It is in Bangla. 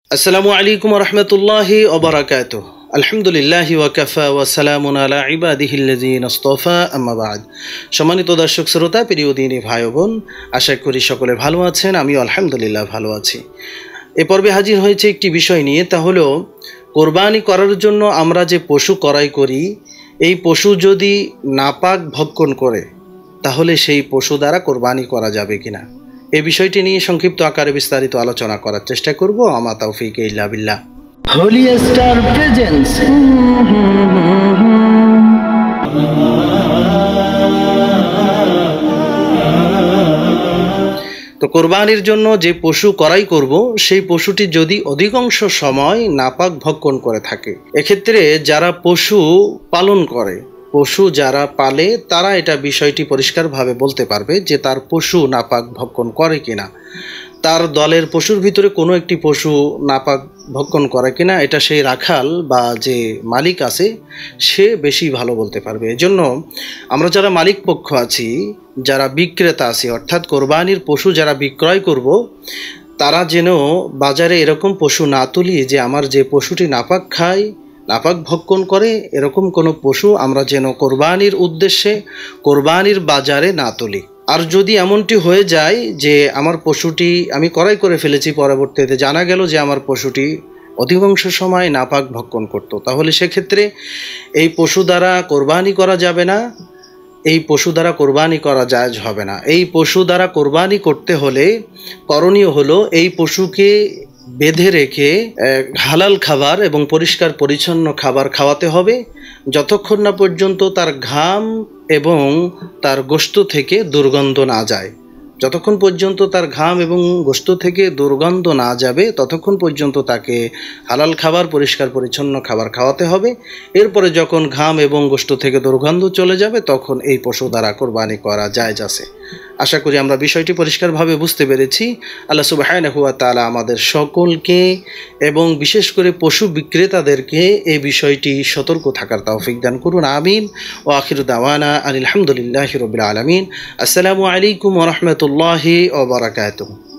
আসসালামু আলাইকুম রহমতুল্লাহি ওবারাকাতুহ। আলহামদুলিল্লাহি ওয়াকাফা ওয়া সালামুন আলা ইবাদিহিল্লাযিনা ইসতাফা, আম্মা বা'দ। সম্মানিত দর্শক শ্রোতা, প্রিয় দিনী ভাই বোন, আশা করি সকলে ভালো আছেন। আমিও আলহামদুলিল্লাহ ভালো আছি। এ পর্বে হাজির হয়েছে একটি বিষয় নিয়ে, তা হলো কোরবানি করার জন্য আমরা যে পশু ক্রয় করি, এই পশু যদি নাপাক ভক্ষণ করে তাহলে সেই পশু দ্বারা কোরবানি করা যাবে কিনা, এই বিষয়টি নিয়ে সংক্ষিপ্ত আকারে বিস্তারিত আলোচনা করার চেষ্টা করব। আমা তাওফীক ইল্লা বিল্লাহ। Holi star presents. তো কোরবানির জন্য যে পশু ক্রয় করব, সেই পশুটি যদি অধিকাংশ সময় নাপাক ভক্ষণ করে থাকে, এক্ষেত্রে যারা পশু পালন করে, পশু যারা পালে, তারা এটা বিষয়টি পরিষ্কারভাবে বলতে পারবে যে তার পশু নাপাক ভক্ষণ করে কিনা, তার দলের পশুর ভিতরে কোনো একটি পশু নাপাক ভক্ষণ করে কিনা, এটা সেই রাখাল বা যে মালিক আছে সে বেশি ভালো বলতে পারবে। এজন্য আমরা যারা মালিক পক্ষ আছি, যারা বিক্রেতা আছি, অর্থাৎ কোরবানির পশু যারা বিক্রয় করব, তারা যেন বাজারে এরকম পশু না তুলি যে আমার যে পশুটি নাপাক খায়, নাপাক ভক্ষণ করে, এরকম কোনো পশু আমরা যেন কোরবানির উদ্দেশ্যে কোরবানির বাজারে না তুলি। আর যদি এমনটি হয়ে যায় যে আমার পশুটি আমি ক্রয় করে ফেলেছি, পরবর্তীতে জানা গেল যে আমার পশুটি অধিকাংশ সময় নাপাক ভক্ষণ করত, তাহলে সেক্ষেত্রে এই পশু দ্বারা কোরবানি করা যাবে না, এই পশু দ্বারা কোরবানি করা জায়েজ হবে না। এই পশু দ্বারা কোরবানি করতে হলে করণীয় হলো এই পশুকে বেঁধে রেখে হালাল খাবার এবং পরিষ্কার পরিচ্ছন্ন খাবার খাওয়াতে হবে, যতক্ষণ না পর্যন্ত তার ঘাম এবং তার গোশত থেকে দুর্গন্ধ না যায়। যতক্ষণ পর্যন্ত তার ঘাম এবং গোশত থেকে দুর্গন্ধ না যাবে, ততক্ষণ পর্যন্ত তাকে হালাল খাবার, পরিষ্কার পরিচ্ছন্ন খাবার খাওয়াতে হবে। এরপরে যখন ঘাম এবং গোশত থেকে দুর্গন্ধ চলে যাবে, তখন এই পশু দ্বারা কোরবানি করা জায়েজ আছে। আশা করি আমরা বিষয়টি পরিষ্কারভাবে বুঝতে পেরেছি। আল্লাহ সুবহানাহু ওয়া তাআলা আমাদের সকলকে এবং বিশেষ করে পশু বিক্রেতাদেরকে এই বিষয়টি সতর্ক থাকার তৌফিক দান করুন। আমিন। ওয়া আখিরু দাওয়ানা আলহামদুলিল্লাহি রাব্বিল আলামিন। আসসালামু আলাইকুম ওয়া রাহমাতুল্লাহি ওয়া বারাকাতুহু।